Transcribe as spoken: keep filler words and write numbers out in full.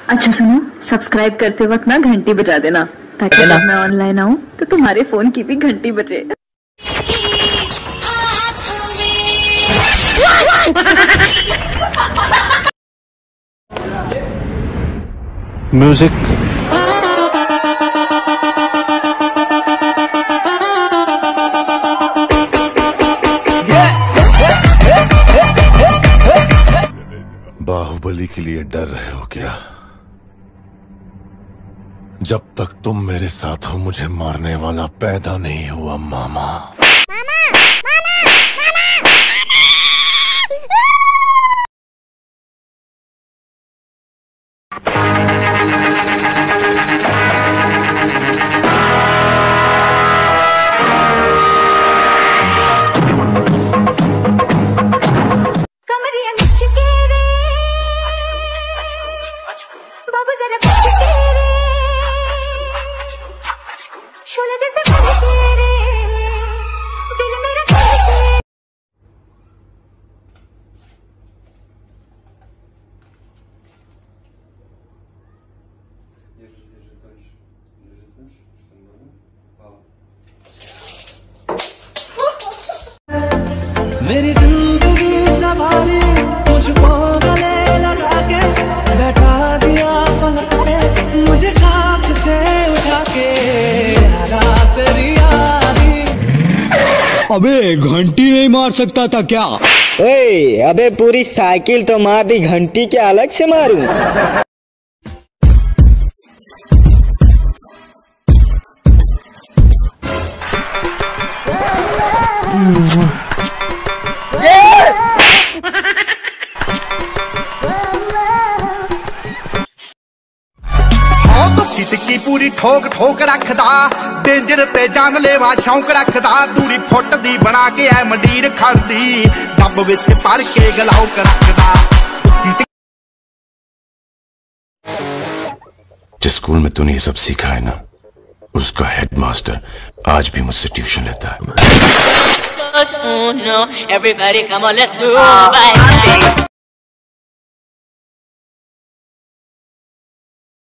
अच्छा सुनो, सब्सक्राइब करते वक्त ना घंटी बजा देना, ताकि जब मैं ऑनलाइन आऊँ तो तुम्हारे फोन की भी घंटी बजे। म्यूजिक। बाहुबली के लिए डर रहे हो क्या? जब तक तुम मेरे साथ हो मुझे मारने वाला पैदा नहीं हुआ मामा। मेरी जिंदगी सवारी मुझको गले लगा के बैठा दिया फलक पे, मुझे खाक से उठा के यारा तेरी यारी। अबे घंटी नहीं मार सकता था क्या? ओए अबे पूरी साइकिल तो मार दी, घंटी के अलग से मारूं? की पूरी ठोक ठोक रखदा, डेंजर ते जानलेवा शौक रखदा, दूरी फुट दी बना के ऐ मंडीर खड़दी, डब विच भर के गलाउक रखदा। जिस स्कूल में तूने ये सब सीखा है ना, उसका हेडमास्टर आज भी मुझसे ट्यूशन लेता है।